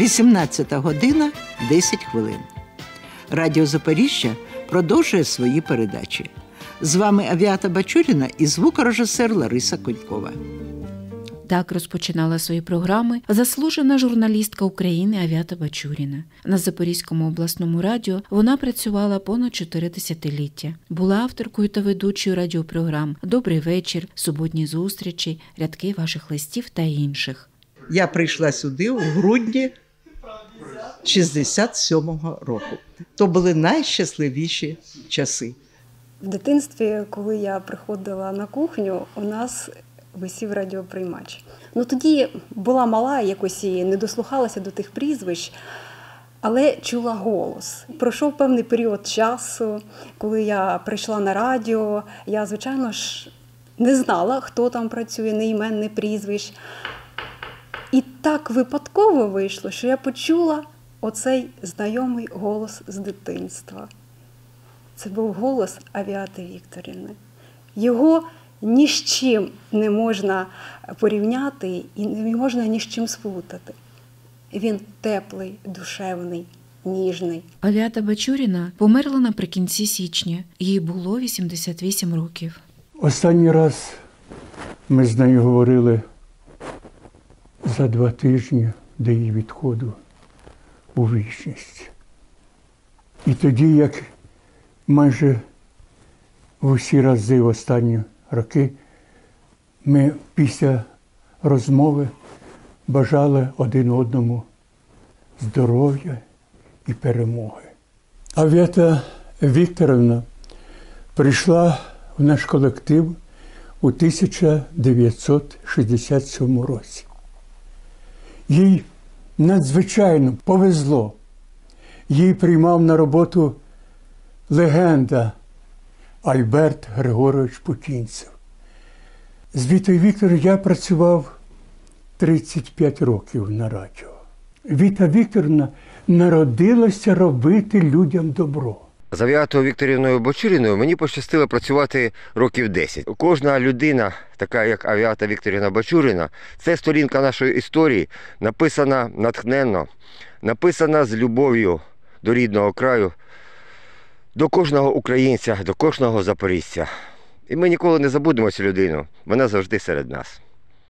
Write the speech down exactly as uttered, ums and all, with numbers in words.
вісімнадцята година десять хвилин. Радіо Запоріжжя продовжує свої передачі. З вами Авіата Бачуріна і звукорежисер Лариса Конькова. Так розпочинала свої програми заслужена журналістка України Авіата Бачуріна. На Запорізькому обласному радіо вона працювала понад чотири десятиліття. Була авторкою та ведучою радіопрограм «Добрий вечір», «Суботні зустрічі», «Рядки ваших листів» та інших. Я прийшла сюди у грудні шістдесят сьомого року. То були найщасливіші часи. В дитинстві, коли я приходила на кухню, у нас висів радіоприймач. Ну, тоді була мала, якось і не дослухалася до тих прізвищ, але чула голос. Пройшов певний період часу, коли я прийшла на радіо, я, звичайно ж, не знала, хто там працює, ні імен, ні прізвищ. І так випадково вийшло, що я почула оцей знайомий голос з дитинства. Це був голос Авіати Вікторівни. Його ні з чим не можна порівняти і не можна ні з чим сплутати. Він теплий, душевний, ніжний. Авіата Бачуріна померла наприкінці січня. Їй було вісімдесят вісім років. Останній раз ми з нею говорили за два тижні до її відходу у вічність. І тоді, як майже в усі рази в останні роки, ми після розмови бажали один одному здоров'я і перемоги. Авіата Вікторівна прийшла в наш колектив у тисяча дев'ятсот шістдесят сьомому році. Їй надзвичайно повезло. Її приймав на роботу легенда Альберт Григорович Путінцев. З Вітою Вікторовною я працював тридцять п'ять років на радіо. Віта Вікторівна народилася робити людям добро. З Авіатою Вікторівною Бачуріною мені пощастило працювати років десять. Кожна людина, така як Авіата Вікторівна Бачуріна, це сторінка нашої історії, написана натхненно, написана з любов'ю до рідного краю, до кожного українця, до кожного запоріжця. І ми ніколи не забудемо цю людину, вона завжди серед нас.